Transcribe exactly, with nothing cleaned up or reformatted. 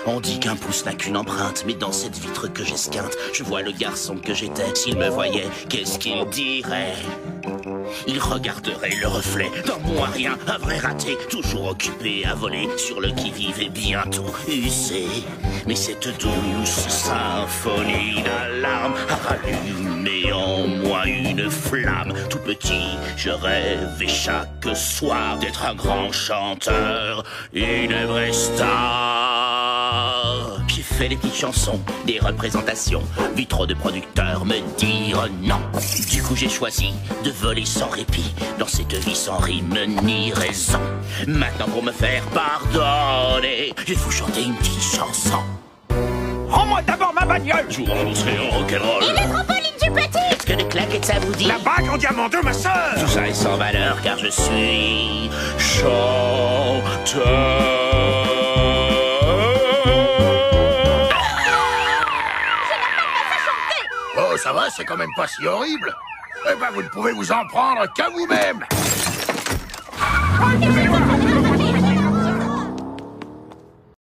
On dit qu'un pouce n'a qu'une empreinte, mais dans cette vitre que j'esquinte, je vois le garçon que j'étais. S'il me voyait, qu'est-ce qu'il dirait? Il regarderait le reflet d'un bon à rien, un vrai raté, toujours occupé à voler sur le qui-vive et bientôt usé. Mais cette douce symphonie d'alarme a rallumé en moi une flamme. Tout petit, je rêvais chaque soir d'être un grand chanteur, une vraie star. J'ai fait des petites chansons, des représentations, vu trop de producteurs me dire non. Du coup j'ai choisi de voler sans répit, dans cette vie sans rime ni raison. Maintenant pour me faire pardonner, je vais vous chanter une petite chanson. Rends-moi d'abord ma bagnole! Je vous rembourserai en rock'n'roll. Et le trampoline du petit! Est-ce que les claquettes ça vous dit? La bague en diamant de ma sœur! Tout ça est sans valeur car je suis chanteur. Oh, ça va, c'est quand même pas si horrible. Eh ben, vous ne pouvez vous en prendre qu'à vous-même. Oh,